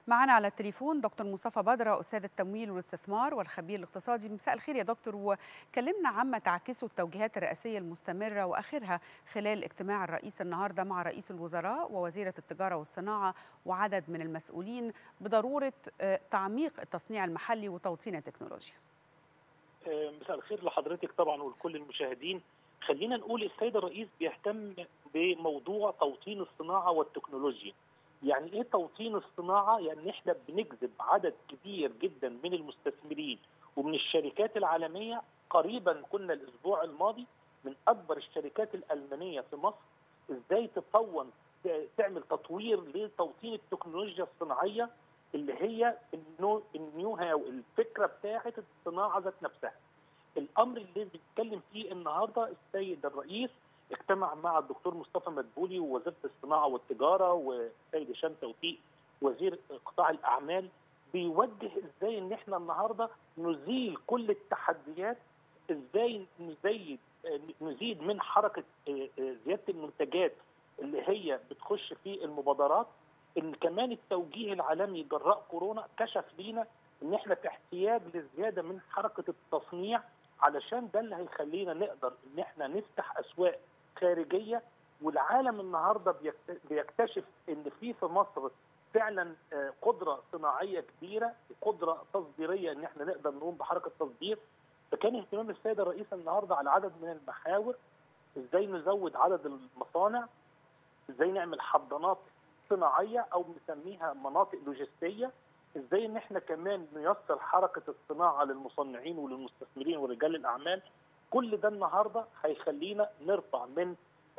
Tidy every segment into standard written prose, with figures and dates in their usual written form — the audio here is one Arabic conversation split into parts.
معنا على التليفون دكتور مصطفى بدرة، أستاذ التمويل والاستثمار والخبير الاقتصادي. مساء الخير يا دكتور، وكلمنا عما تعكسه التوجيهات الرئاسية المستمرة وآخرها خلال اجتماع الرئيس النهاردة مع رئيس الوزراء ووزيرة التجارة والصناعة وعدد من المسؤولين بضرورة تعميق التصنيع المحلي وتوطين التكنولوجيا. مساء الخير لحضرتك طبعا ولكل المشاهدين. خلينا نقول السيد الرئيس بيهتم بموضوع توطين الصناعة والتكنولوجيا. يعني ايه توطين الصناعة؟ يعني احنا بنجذب عدد كبير جدا من المستثمرين ومن الشركات العالمية. قريبا كنا الاسبوع الماضي من اكبر الشركات الألمانية في مصر ازاي تطور تعمل تطوير لتوطين التكنولوجيا الصناعية اللي هي النيو هاو، الفكرة بتاعت الصناعة ذات نفسها. الامر اللي بيتكلم فيه النهارده السيد الرئيس اجتمع مع الدكتور مصطفى مدبولي ووزيره الصناعه والتجاره والسيد هشام توفيق وزير قطاع الاعمال، بيوجه ازاي ان احنا النهارده نزيل كل التحديات، ازاي نزيد من حركه زياده المنتجات اللي هي بتخش في المبادرات. ان كمان التوجيه العالمي جراء كورونا كشف لينا ان احنا في احتياج لزياده من حركه التصنيع، علشان ده اللي هيخلينا نقدر ان احنا نفتح اسواق خارجيه. والعالم النهارده بيكتشف ان في مصر فعلا قدره صناعيه كبيره وقدره تصديريه ان احنا نقدر نقوم بحركه تصدير. فكان اهتمام السيد الرئيس النهارده على عدد من المحاور، ازاي نزود عدد المصانع، ازاي نعمل حضانات صناعيه او بنسميها مناطق لوجستيه، ازاي ان احنا كمان نيسر حركه الصناعه للمصنعين وللمستثمرين ورجال الاعمال. كل ده النهارده هيخلينا نرفع من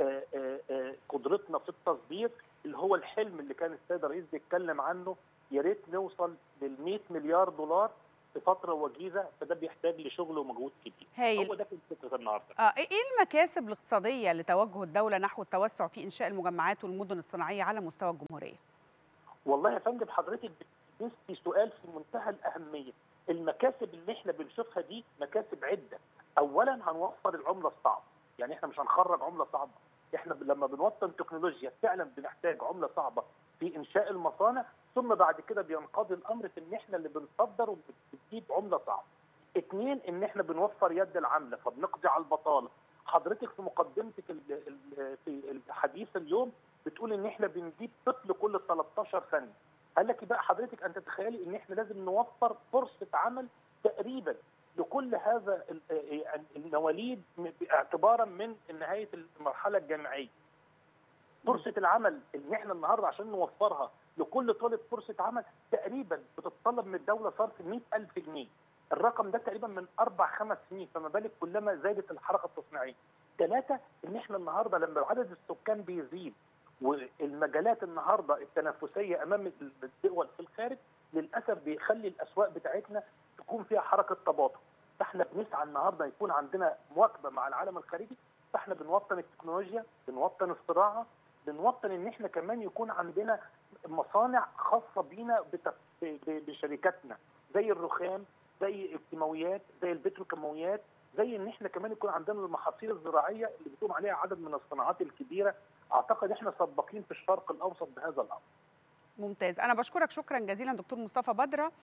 قدرتنا في التصدير، اللي هو الحلم اللي كان السيد الرئيس بيتكلم عنه. يا ريت نوصل لل 100 مليار دولار في فتره وجيزه، فده بيحتاج لشغل ومجهود كبير. هايل. هو ده كان فكره النهارده. ايه المكاسب الاقتصادية لتوجه الدولة نحو التوسع في إنشاء المجمعات والمدن الصناعية على مستوى الجمهورية؟ والله يا فندم حضرتك بتسألي سؤال في منتهى الأهمية. المكاسب اللي احنا بنشوفها دي مكاسب عدة. أولا هنوفر العملة الصعبة، يعني احنا مش هنخرج عملة صعبة. احنا لما بنوطن تكنولوجيا فعلا بنحتاج عملة صعبة في إنشاء المصانع، ثم بعد كده بينقضي الأمر في إن احنا اللي بنصدر وبنجيب عملة صعبة. اتنين، إن احنا بنوفر يد العاملة فبنقضي على البطالة. حضرتك في مقدمتك في الحديث اليوم بتقول ان احنا بنجيب طفل كل 13 ثانيه. قال لك بقى حضرتك انت تتخيلي ان احنا لازم نوفر فرصه عمل تقريبا لكل هذا المواليد اعتبارا من نهايه المرحله الجامعيه. فرصه العمل اللي احنا النهارده عشان نوفرها لكل طالب فرصه عمل تقريبا بتتطلب من الدوله صرف 100,000 جنيه. الرقم ده تقريبا من 4-5 سنين، فما بالك كلما زادت الحركه التصنيعيه. ثلاثه، ان احنا النهارده لما عدد السكان بيزيد والمجالات النهارده التنافسيه امام الدول في الخارج، للاسف بيخلي الاسواق بتاعتنا تكون فيها حركه تباطؤ. فاحنا بنسعى النهارده يكون عندنا مواكبه مع العالم الخارجي، فاحنا بنوطن التكنولوجيا، بنوطن الصناعه، بنوطن ان احنا كمان يكون عندنا مصانع خاصه بينا بشركاتنا، زي الرخام، زي الكيماويات، زي البتروكيماويات، زي ان احنا كمان يكون عندنا المحاصيل الزراعيه اللي بتقوم عليها عدد من الصناعات الكبيره. اعتقد احنا سباقين في الشرق الاوسط بهذا الامر. ممتاز. أنا بشكرك شكرا جزيلا دكتور مصطفى بدرة.